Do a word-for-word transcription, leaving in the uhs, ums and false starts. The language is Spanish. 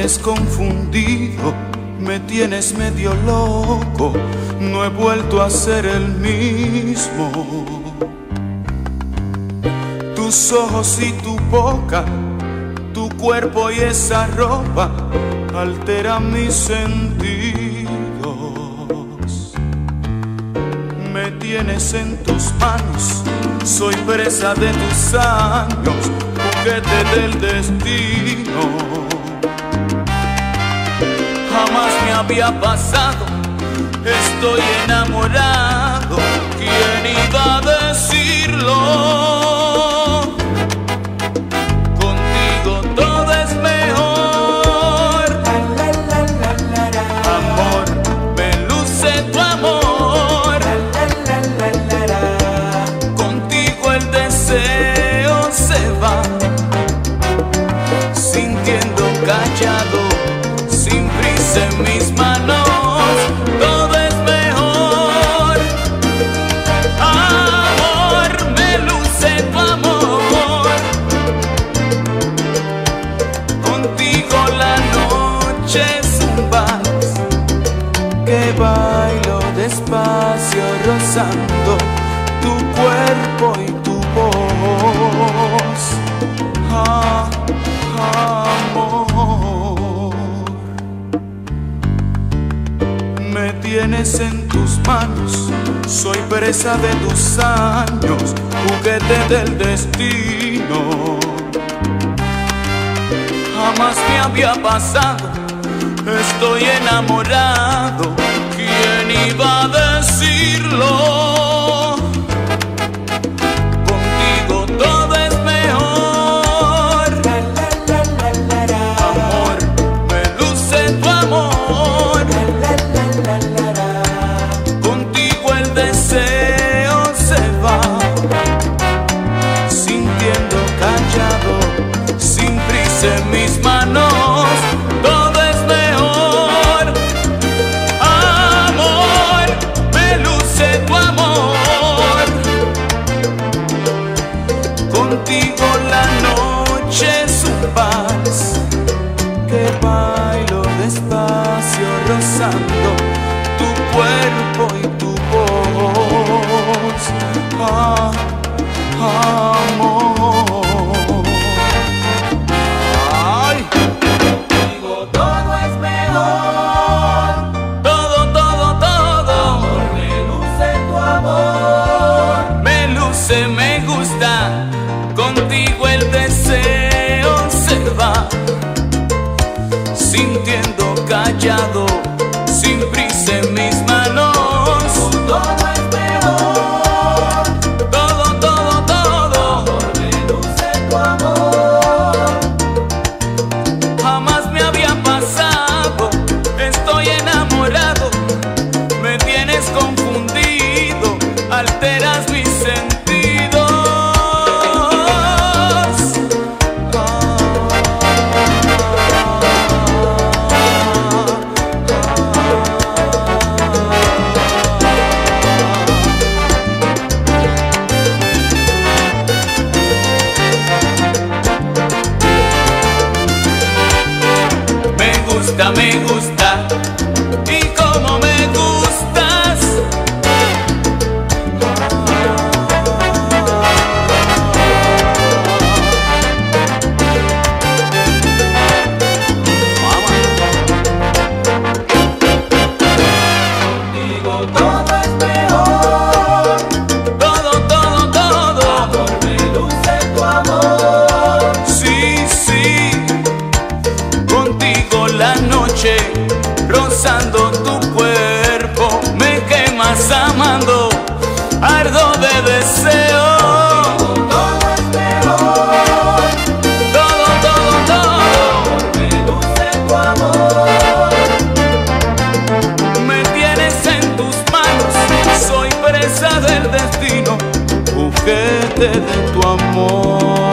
tienes confundido, me tienes medio loco, no he vuelto a ser el mismo. Tus ojos y tu boca, tu cuerpo y esa ropa alteran mis sentidos. Me tienes en tus manos, soy presa de tus años, juguete del destino. Jamás me había pasado, estoy enamorado, ¿quién iba a decirlo? Contigo todo es mejor. Amor, me luce tu amor. Contigo el deseo se va, sintiendo callado, sin prisa en mis manos, todo es mejor. Amor, me luce tu amor. Contigo la noche es un vals que bailo despacio, rozando tu cuerpo y tu voz. Ah, amor, me tienes en tus manos, soy presa de tus años, juguete del destino. Jamás me había pasado, estoy enamorado, ¿quién iba a decirlo? Contigo todo es mejor. Amor, me luce tu amor. Contigo el deseo se va, sintiendo callado, sin prisa en mis manos, todo es mejor. Amor, me luce tu amor. Contigo la noche es un vals que bailo despacio, rozando tu cuerpo y tu voz. Ah, amor. Ay. Contigo todo es mejor. Todo, todo, todo. Amor, me luce tu amor. Me luce, me gusta. Contigo el deseo se va, sintiendo callado, sin prisa en mis manos. Todo es mejor. Todo, todo, todo. Amor, me luce tu amor. Jamás me había pasado, estoy enamorado, me tienes confundido, alteras mis sentidos. Me gusta, y como me gustas. Contigo todo es mejor. Todo, todo, todo. Amor, me luce tu amor. Sí, sí. Contigo la noche, rozando tu cuerpo, me quemas amando, ardo de deseo. Todo es mejor. Todo, todo, todo. Me luce tu amor. Me tienes en tus manos, soy presa del destino, juguete de tu amor.